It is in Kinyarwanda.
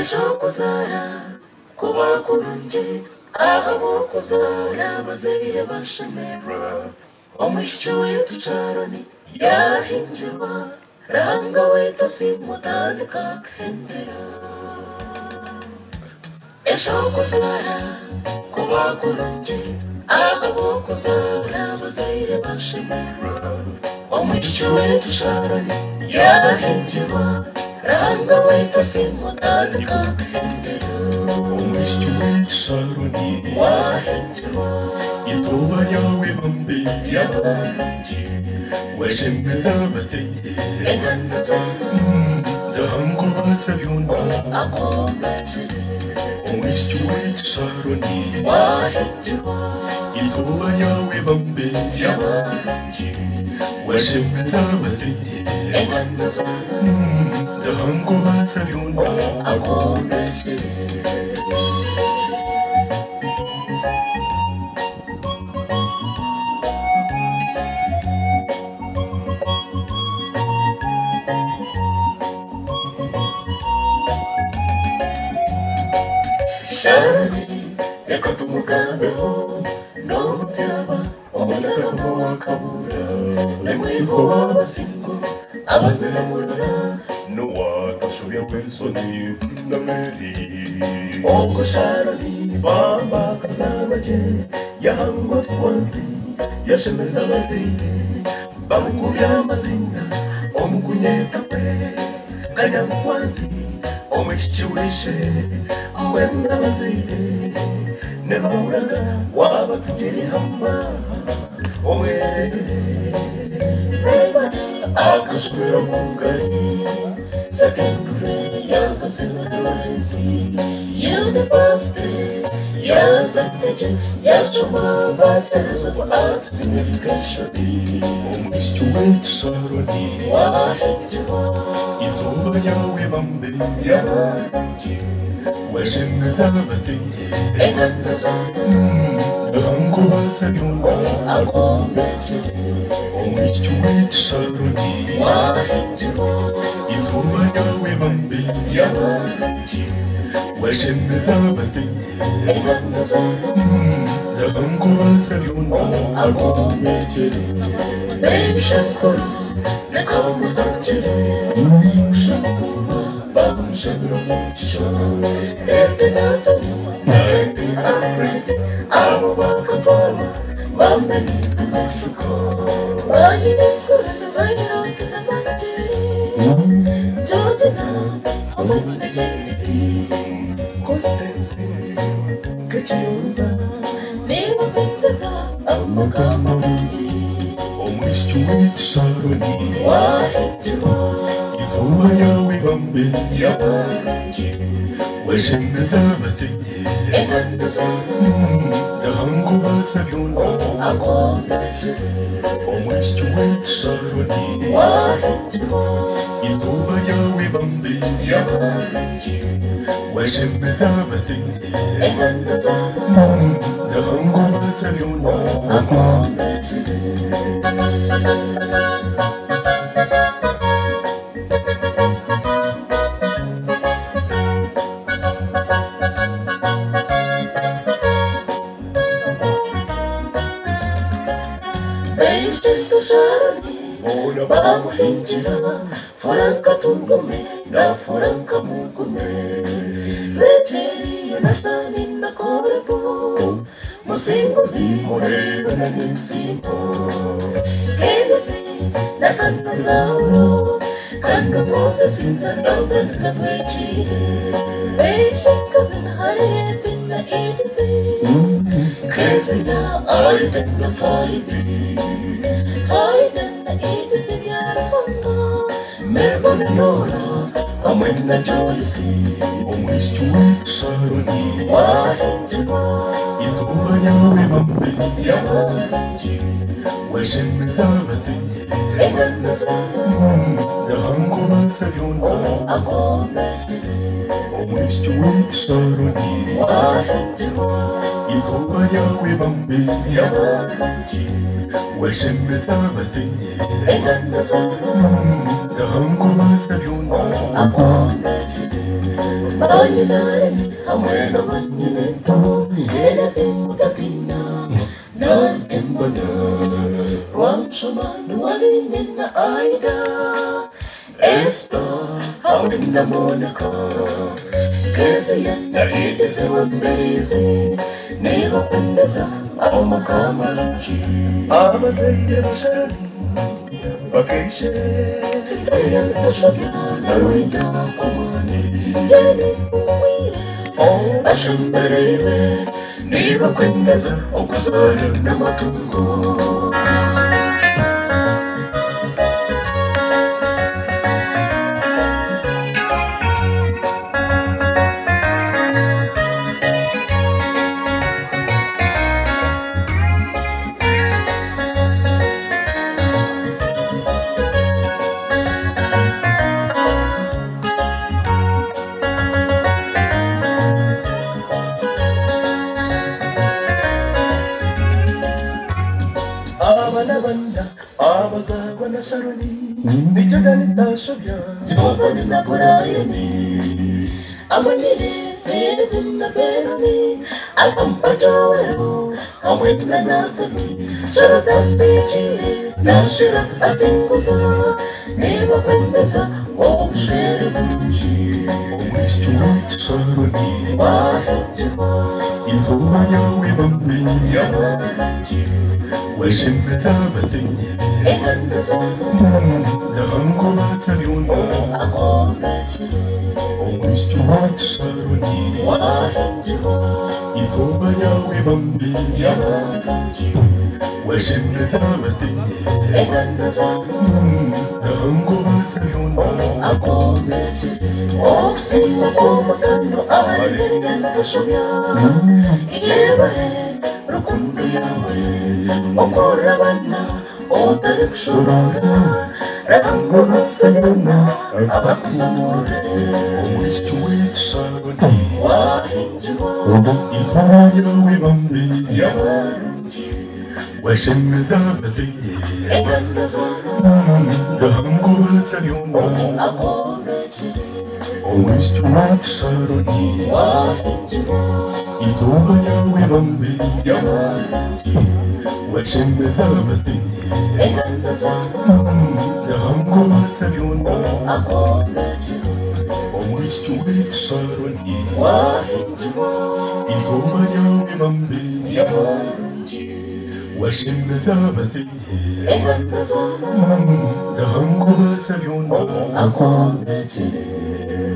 kuzara kuba kurungi aho kuzara bazire bashemera umwishywa wetu caroni yahinjirwa rahanga wetu simutandika kendera kuzara kuba kurungi aho kuzara bazire bashemera umwishywa wetu caroni yahinjirwa rahanga wetu simutandika kendera Saroni wahinjirwa izuba yawe bambi yabarangi washemeza bazeye enganda zona ndahango basabyunda akombekere umwishywa wetu Saroni wahinjirwa izuba yawe bambi yabarangi washemeza bazeye enganda zona ndahango basabyunda akombekere Shani reka tumugambeho no mutyaba umutaka wakabura nemwiho wabasingo abaziramura n'uwatashoboye Wilsoni na Mary ubwo Sharoni bamba kazabaje yahangwa kwanzi yashemeza abazire bamukubya amazina omukunyeta kwe kanyamkwanzi omwishikiwishe wenda bazire neburaga wabatugere hamba owerere akashwera mungari sekendure yaza senazi university yaza ndeje yashoma bachelors of arts in education umwishywa wetu Saroni wahinjirwa izuba yawe bambi yabarangi washemeza bazeye enganda zona ndahango basabyunda akombekere umwishywa wetu Saroni wahinjirwa izuba yawe bambi yabarangi washemeza bazeye enganda zona ndahango basabyunda akombekere nebishakuru nekamuhakire ushobora bamushobora umugisha leta natani nandi afred abo bakapara bamenye amafuko bayirekurana bayirotana make jotana amanyina cyane Constance Kachiyoza niba bendeza amagambo mugi umwishywa wetu Saroni wahinjirwa izuba yawe bambi yabarangi washemeza bazeye enganda zona ndahango basabyunda akombekere umwishywa wetu Saroni wahinjirwa izuba yawe bambi yabarangi washemeza bazeye enganda zona ndahango basabyunda akombekere Beijinho Sharoni bamuhinjira furanka tungume na furanka mugume zeteri nastani na korebo musingo zimurega na nsingo kelebe na kanazauro kanda moses na northern katwechire Beijinho zinahariye pinna idebe Kezina identify me Hidden the Edith Yarahanga Mebanora Amena Joyce umwishywa wetu Saroni Wahinjirwa izuba yawe bambi yabarangi washemeza bazeye enganda zona ndahango basabyunda akombekere umwishywa wetu Saroni wahinjirwa izuba yawe bambi yabarangi washemeza bazeye enganda zona ndahango basabyunda akombekere Bayanani, amwena manyineto, anything mutatina, nothing but Ruang Shamanu walinin na aida. Esta, hawin na muna ka. Kasi yan na ititawag na rizi. Neva pandasa, ako magkamalanchi. Ama zayya masarani, bakashe. Ayan na siya naruida kumani. Yani umire, oh asyang bariwe. Neva pandasa, o kusarap na matungo. Banda, abaza wana sarani, nicho ganita shobya. Jovani na burayani, amanire citizen na peroni, alpampajoro, awit na nakani, sharatan pechi, nashira asinguza, neva pendeza, om shere bunji. Wish sarani, Wahajima, izoma yawe bambi, yawaranji, wishing mezabazinye. ekandazamu, Nahango batsaliuna, ako mechire, wish sarani, wahajima, izoma yawe bambi, yawaranji, wishing mezabazinye. ekandazamu, Nahango batsaliuna, ako mechire, oksima komakano alingan kusumya, ilebahe, rukundu yawe, okorabana, otariksurana, rakango asayana, abakusamure, wish sarani, wahinjiwa, izoma yawe bambi, yawaranji, wishing mezabazinye. ekandazamu, Nahango batsaliuna, ako mechire, wish sarani, wahinjiwa, izoma yawe bambi, yawaranji, wishing mezabazinye. ekandazamu, Nahango batsaliuna, ako mechire, wish sarani, wahinjiwa, izoma yawe bambi, yawaranji, wishing mezabazinye. ekandazamu, Nahango batsaliuna, ako mechire.